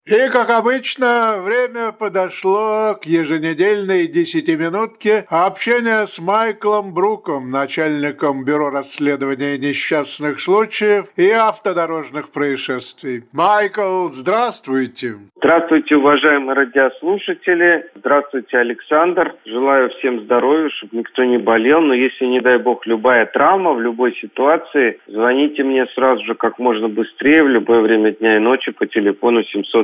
И, как обычно, время подошло к еженедельной 10-минутке общения с Майклом Бруком, начальником Бюро расследования несчастных случаев и автодорожных происшествий. Майкл, здравствуйте. Здравствуйте, уважаемые радиослушатели. Здравствуйте, Александр. Желаю всем здоровья, чтобы никто не болел. Но если, не дай бог, любая травма в любой ситуации, звоните мне сразу же как можно быстрее, в любое время дня и ночи по телефону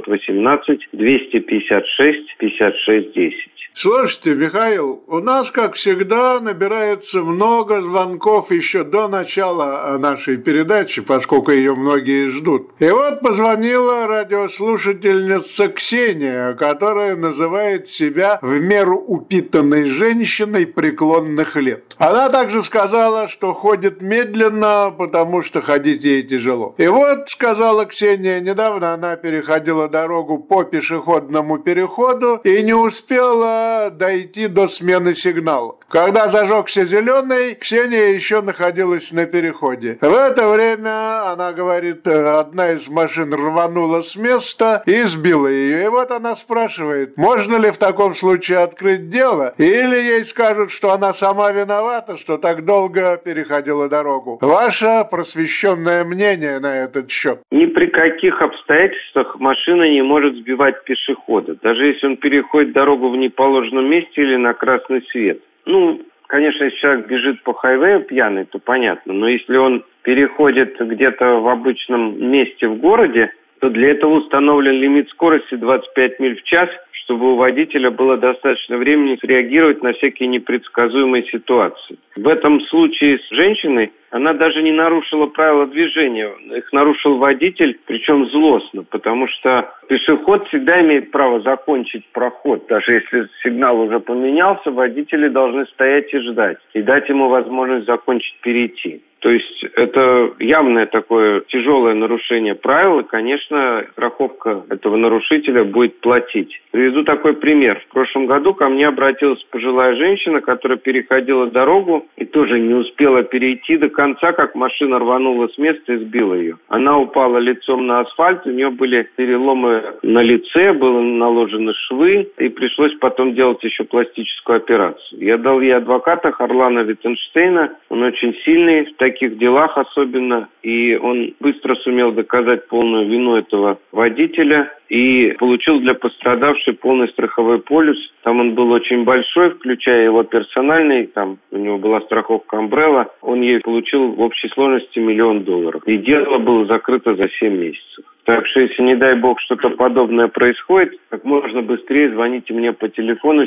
718-256-56-10. Слушайте, Михаил, у нас, как всегда, набирается много звонков еще до начала нашей передачи, поскольку ее многие ждут. И вот позвонила радиослушательница Ксения, которая называет себя в меру упитанной женщиной преклонных лет. Она также сказала, что ходит медленно, потому что ходить ей тяжело. И вот, сказала Ксения, недавно она переходила дорогу по пешеходному переходу и не успела дойти до смены сигнала. Когда зажегся зеленый, Ксения еще находилась на переходе. В это время, она говорит, одна из машин рванула с места и сбила ее. И вот она спрашивает, можно ли в таком случае открыть дело, или ей скажут, что она сама виновата, что так долго переходила дорогу. Ваше просвещенное мнение на этот счет? Ни при каких обстоятельствах машина не может сбивать пешехода, даже если он переходит дорогу в неположенном месте или на красный свет. Конечно, если человек бежит по хайвею пьяный, то понятно, но если он переходит где-то в обычном месте в городе, то для этого установлен лимит скорости 25 миль в час, чтобы у водителя было достаточно времени среагировать на всякие непредсказуемые ситуации. В этом случае с женщиной она даже не нарушила правила движения. Их нарушил водитель, причем злостно, потому что пешеход всегда имеет право закончить проход. Даже если сигнал уже поменялся, водители должны стоять и ждать, и дать ему возможность закончить, перейти. То есть это явное такое тяжелое нарушение правил, и, конечно, страховка этого нарушителя будет платить. Приведу такой пример. В прошлом году ко мне обратилась пожилая женщина, которая переходила дорогу и тоже не успела перейти до конца, как машина рванула с места и сбила ее. Она упала лицом на асфальт, у нее были переломы на лице, были наложены швы, и пришлось потом делать еще пластическую операцию. Я дал ей адвоката Харлана Виттенштейна, он очень сильный в таких делах особенно, и он быстро сумел доказать полную вину этого водителя и получил для пострадавшей полный страховой полис. Там он был очень большой, включая его персональный, там у него была страховка Umbrella, он ей получил в общей сложности $1 миллион. И дело было закрыто за 7 месяцев. Так что, если, не дай бог, что-то подобное происходит, как можно быстрее звоните мне по телефону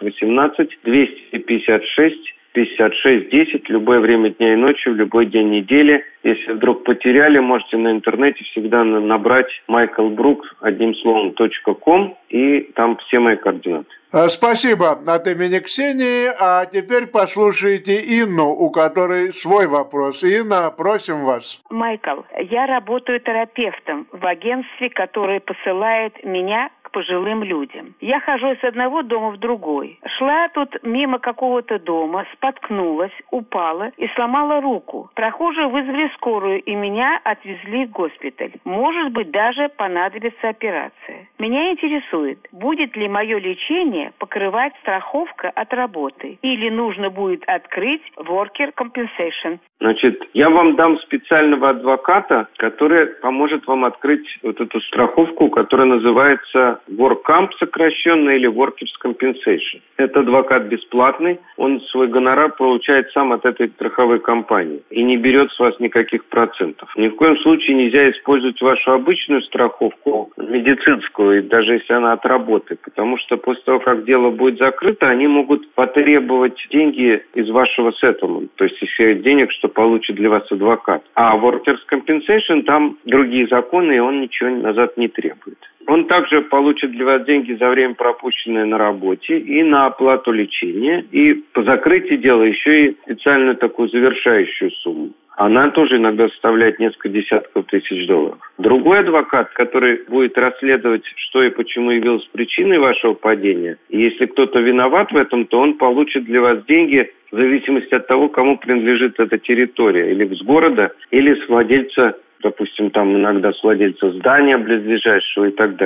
718-256-56-10, любое время дня и ночи, в любой день недели. Если вдруг потеряли, можете на интернете всегда набрать Майкл Брук, одним словом, .com, и там все мои координаты. Спасибо от имени Ксении. А теперь послушайте Инну, у которой свой вопрос. Инна, просим вас. Майкл, я работаю терапевтом в агентстве, которое посылает меня к пожилым людям. Я хожу с одного дома в другой. Шла тут мимо какого-то дома, споткнулась, упала и сломала руку. Прохожие вызвали скорую, и меня отвезли в госпиталь. Может быть, даже понадобится операция. Меня интересует, будет ли мое лечение покрывать страховка от работы, или нужно будет открыть Worker Compensation. Значит, я вам дам специального адвоката, который поможет вам открыть вот эту страховку, которая называется WorkComp сокращенно или Workers Compensation. Это адвокат бесплатный, он свой гонорар получает сам от этой страховой компании и не берет с вас никаких процентов. Ни в коем случае нельзя использовать вашу обычную страховку, медицинскую, и даже если она от работы, потому что после того, как дело будет закрыто, они могут потребовать деньги из вашего settlement, то есть еще денег, что получит для вас адвокат. А Workers Compensation, там другие законы, и он ничего назад не требует. Он также получит для вас деньги за время, пропущенное на работе, и на оплату лечения, и по закрытию дела еще и специальную такую завершающую сумму. Она тоже иногда составляет несколько десятков тысяч долларов. Другой адвокат, который будет расследовать, что и почему явилось причиной вашего падения, и если кто-то виноват в этом, то он получит для вас деньги в зависимости от того, кому принадлежит эта территория, или с города, или с владельца, допустим, там иногда с владельца здания близлежащего и так далее.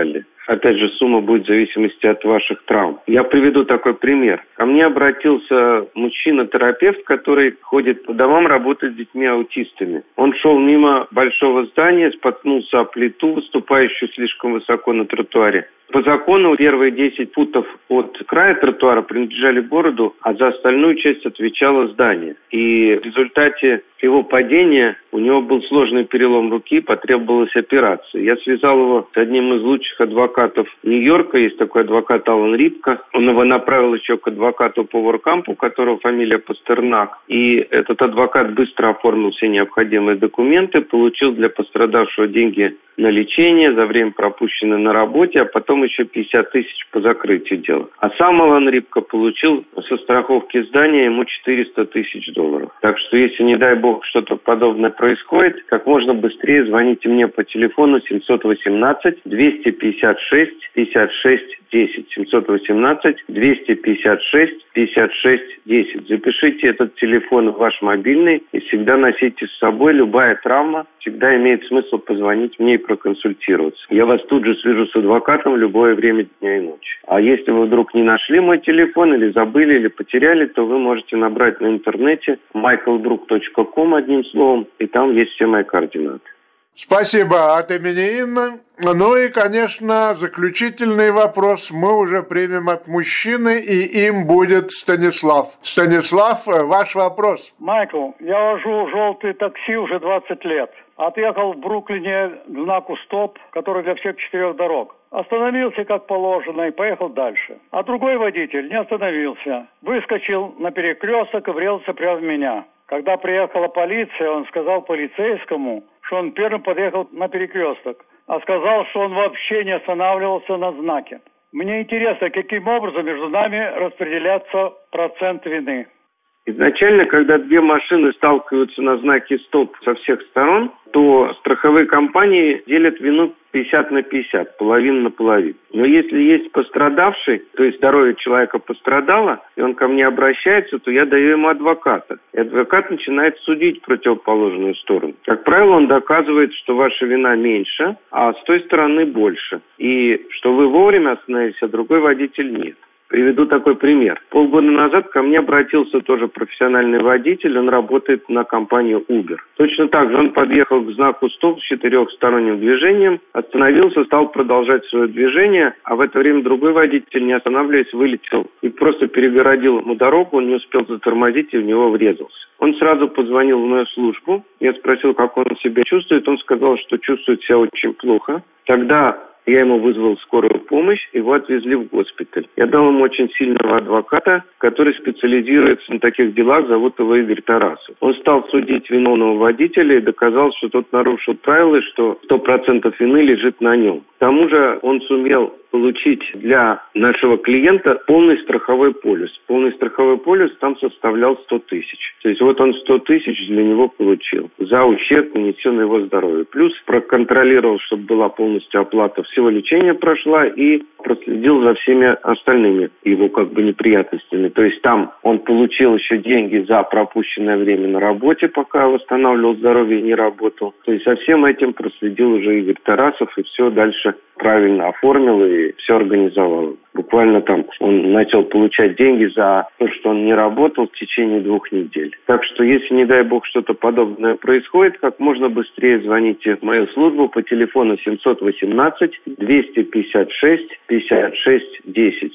Опять же, сумма будет в зависимости от ваших травм. Я приведу такой пример. Ко мне обратился мужчина-терапевт, который ходит по домам, работает с детьми-аутистами. Он шел мимо большого здания, споткнулся о плиту, выступающую слишком высоко на тротуаре. По закону первые 10 футов от края тротуара принадлежали городу, а за остальную часть отвечало здание. И в результате его падения у него был сложный перелом руки, потребовалась операция. Я связал его с одним из лучших адвокатов Нью-Йорка, есть такой адвокат Алан Рипка. Он его направил еще к адвокату по воркампу, у которого фамилия Пастернак. И этот адвокат быстро оформил все необходимые документы, получил для пострадавшего деньги на лечение за время, пропущенное на работе, а потом еще 50 тысяч по закрытию дела. А сам Алан Рипка получил со страховки здания ему $400 тысяч. Так что, если, не дай бог, что-то подобное происходит, как можно быстрее звоните мне по телефону 718-256-56-10. 718-256-56-10. Запишите этот телефон в ваш мобильный и всегда носите с собой. Любая травма, всегда имеет смысл позвонить мне и проконсультироваться. Я вас тут же свяжу с адвокатом в любое время дня и ночи. А если вы вдруг не нашли мой телефон или забыли, или потеряли, то вы можете набрать на интернете michaelbrook.com одним словом, и там есть все мои координаты. Спасибо от имени Инны. Ну и, конечно, заключительный вопрос мы уже примем от мужчины, и им будет Станислав. Станислав, ваш вопрос. Майкл, я вожу желтое такси уже 20 лет. Отъехал в Бруклине к знаку «Стоп», который для всех 4 дорог. Остановился как положено и поехал дальше. А другой водитель не остановился. Выскочил на перекресток и врезался прямо в меня. Когда приехала полиция, он сказал полицейскому, что он первым подъехал на перекресток, а сказал, что он вообще не останавливался на знаке. Мне интересно, каким образом между нами распределяться процент вины. Изначально, когда две машины сталкиваются на знаке «Стоп» со всех сторон, то страховые компании делят вину 50 на 50, половина на половину. Но если есть пострадавший, то есть здоровье человека пострадало, и он ко мне обращается, то я даю ему адвоката. И адвокат начинает судить противоположную сторону. Как правило, он доказывает, что ваша вина меньше, а с той стороны больше. И что вы вовремя остановились, а другой водитель нет. Приведу такой пример. Полгода назад ко мне обратился тоже профессиональный водитель, он работает на компанию Uber. Точно так же он подъехал к знаку «Стоп» с 4-сторонним движением, остановился, стал продолжать свое движение, а в это время другой водитель, не останавливаясь, вылетел и просто перегородил ему дорогу, он не успел затормозить и в него врезался. Он сразу позвонил в мою службу, я спросил, как он себя чувствует, он сказал, что чувствует себя очень плохо. Тогда я ему вызвал скорую помощь, его отвезли в госпиталь. Я дал ему очень сильного адвоката, который специализируется на таких делах, зовут его Игорь Тарасов. Он стал судить виновного водителя и доказал, что тот нарушил правила, и что 100% вины лежит на нем. К тому же он сумел получить для нашего клиента полный страховой полис. Полный страховой полис там составлял 100 тысяч. То есть вот он 100 тысяч для него получил за ущерб, нанесенный его здоровью. Плюс проконтролировал, чтобы была полностью оплата всего лечения прошла, и проследил за всеми остальными его неприятностями. То есть там он получил еще деньги за пропущенное время на работе, пока восстанавливал здоровье и не работал. То есть со всем этим проследил уже Игорь Тарасов и все дальше правильно оформил и все организовал. Буквально там он начал получать деньги за то, что он не работал в течение 2 недель. Так что, если, не дай бог, что-то подобное происходит, как можно быстрее звоните в мою службу по телефону 718-256-56-10.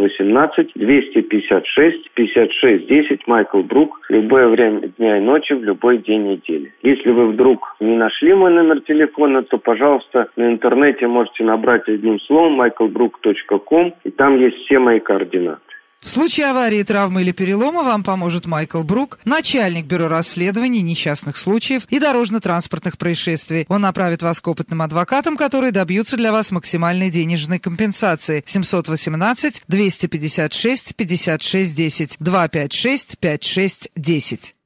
718-256-56-10. Майкл Брук. Любое время дня и ночи, в любой день недели. Если вы вдруг не нашли мой номер телефона, то, пожалуйста, на интернете можете набрать одним словом michaelbrook.com, и там есть все мои координаты. В случае аварии, травмы или перелома вам поможет Майкл Брук, начальник бюро расследований несчастных случаев и дорожно-транспортных происшествий. Он направит вас к опытным адвокатам, которые добьются для вас максимальной денежной компенсации. 718-256-56-10, 256-56-10.